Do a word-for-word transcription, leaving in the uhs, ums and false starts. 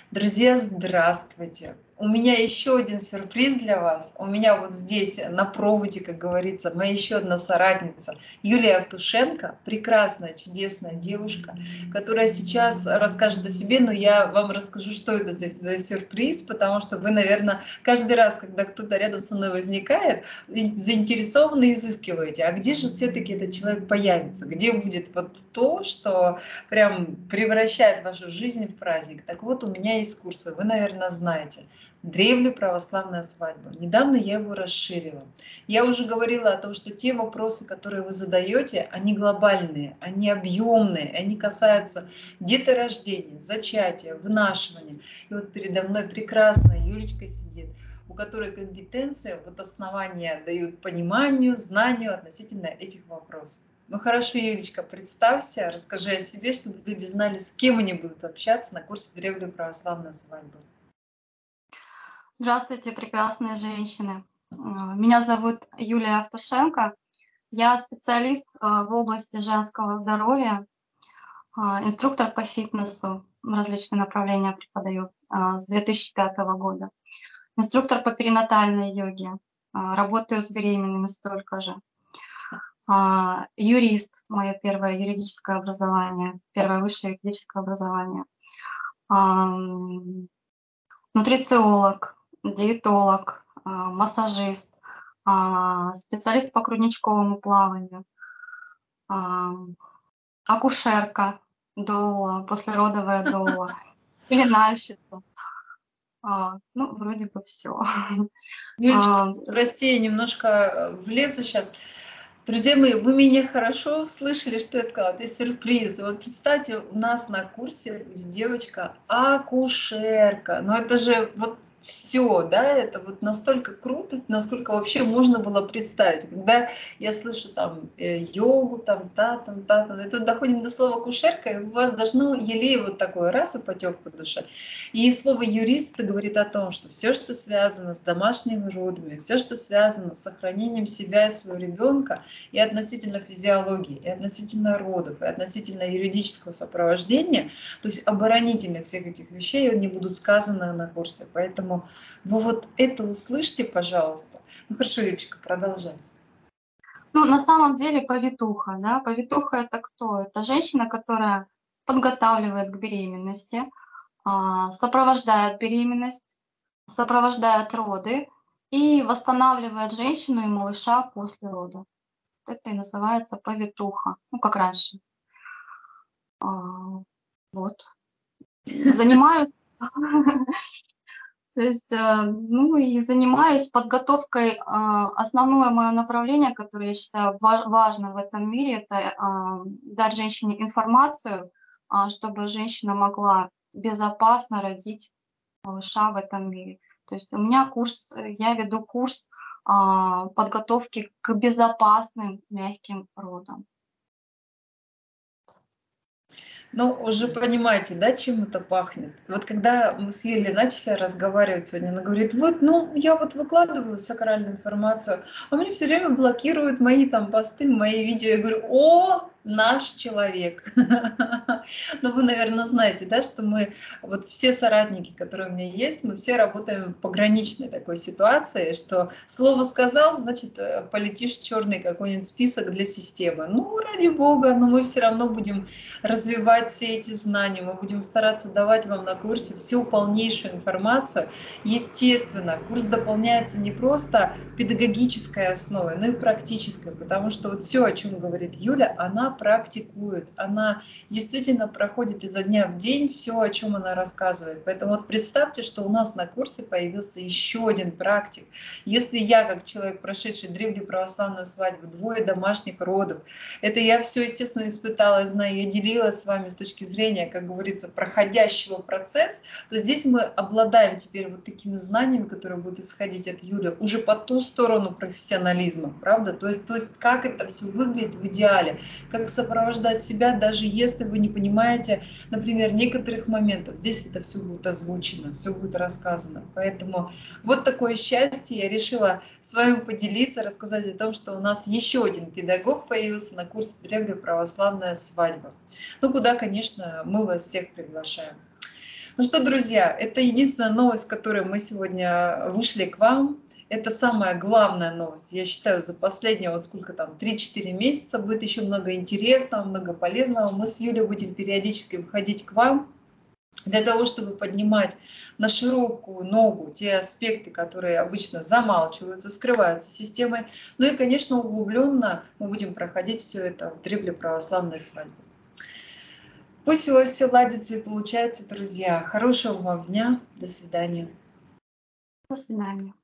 Друзья, здравствуйте! У меня еще один сюрприз для вас. У меня вот здесь на проводе, как говорится, моя еще одна соратница Юлия Евтушенко, прекрасная, чудесная девушка, которая сейчас расскажет о себе, но я вам расскажу, что это за, за сюрприз, потому что вы, наверное, каждый раз, когда кто-то рядом со мной возникает, и заинтересованно изыскиваете, а где же все-таки этот человек появится, где будет вот то, что прям превращает вашу жизнь в праздник. Так вот, у меня есть курсы, вы, наверное, знаете. Древле православная свадьба. Недавно я его расширила. Я уже говорила о том, что те вопросы, которые вы задаете, они глобальные, они объемные, они касаются деторождения, зачатия, вынашивания. И вот передо мной прекрасная Юлечка сидит, у которой компетенции вот основания дают пониманию, знанию относительно этих вопросов. Ну хорошо, Юлечка, представься, расскажи о себе, чтобы люди знали, с кем они будут общаться на курсе «Древле православная свадьба». Здравствуйте, прекрасные женщины. А, Меня зовут Юлия Евтушенко. Я специалист а, в области женского здоровья, а, инструктор по фитнесу, различные направления преподаю а, с две тысячи пятого года. Инструктор по перинатальной йоге, а, работаю с беременными столько же. А, Юрист, мое первое юридическое образование, первое высшее юридическое образование. Ам, Нутрициолог, диетолог, а, массажист, а, специалист по грудничковому плаванию, ам, акушерка, доула, послеродовая доула, пеленальщица. А, ну, вроде бы все. Юлечка, прости, я немножко э, влезу сейчас. Друзья мои, вы меня хорошо слышали, что я сказала? Это сюрприз. Вот представьте, у нас на курсе будет девочка акушерка. Но это же вот все, да, это вот настолько круто, насколько вообще можно было представить. Когда я слышу там э, йогу, там та, там та, там, и тут доходим до слова акушерка, и у вас должно елей вот такой раз и потек по душе. И слово юрист это говорит о том, что все, что связано с домашними родами, все, что связано с сохранением себя и своего ребенка, и относительно физиологии, и относительно родов, и относительно юридического сопровождения, то есть оборонительных всех этих вещей, они будут сказаны на курсе. Поэтому вы вот это услышьте, пожалуйста. Ну хорошо, Юлечка, продолжай. Ну, на самом деле повитуха, да, повитуха это кто? Это женщина, которая подготавливает к беременности, а, сопровождает беременность, сопровождает роды и восстанавливает женщину и малыша после родов. Это и называется повитуха, ну, как раньше. А, вот. Занимаюсь, то есть, э, ну, и занимаюсь подготовкой. А, основное мое направление, которое я считаю ва важным в этом мире, это, а, дать женщине информацию, а, чтобы женщина могла безопасно родить малыша в этом мире. То есть у меня курс, э, я веду курс, а, подготовки к безопасным мягким родам. Ну, уже понимаете, да, чем это пахнет? Вот когда мы с Юлей начали разговаривать сегодня, она говорит: вот, ну, я вот выкладываю сакральную информацию, а мне все время блокируют мои там посты, мои видео. Я говорю: о, наш человек. Но вы, наверное, знаете, да, что мы, вот все соратники, которые у меня есть, мы все работаем в пограничной такой ситуации, что слово сказал, значит, э, полетишь в черный какой-нибудь список для системы. Ну, ради бога, но мы все равно будем развивать все эти знания, мы будем стараться давать вам на курсе всю полнейшую информацию. Естественно, курс дополняется не просто педагогической основой, но и практической, потому что вот все, о чем говорит Юля, она практикует, она действительно проходит изо дня в день все, о чем она рассказывает. Поэтому вот представьте, что у нас на курсе появился еще один практик. Если я, как человек, прошедший древнюю православную свадьбу, двое домашних родов, это я все, естественно, испытала, знаю, я делилась с вами с точки зрения, как говорится, проходящего процесса, то здесь мы обладаем теперь вот такими знаниями, которые будут исходить от Юли, уже по ту сторону профессионализма, правда? То есть, то есть как это все выглядит в идеале, как сопровождать себя, даже если вы не понимаете, например, некоторых моментов. Здесь это все будет озвучено, все будет рассказано. Поэтому вот такое счастье, я решила с вами поделиться, рассказать о том, что у нас еще один педагог появился на курсе «Древняя православная свадьба». Ну, куда, конечно, мы вас всех приглашаем. Ну что, друзья, это единственная новость, с которой мы сегодня вышли к вам. Это самая главная новость. Я считаю, за последние, вот сколько там, три-четыре месяца будет еще много интересного, много полезного. Мы с Юлей будем периодически выходить к вам для того, чтобы поднимать на широкую ногу те аспекты, которые обычно замалчиваются, скрываются системой. Ну и, конечно, углубленно мы будем проходить все это в дребле православной свадьбы. Пусть у вас все ладится и получается, друзья. Хорошего вам дня. До свидания. До свидания.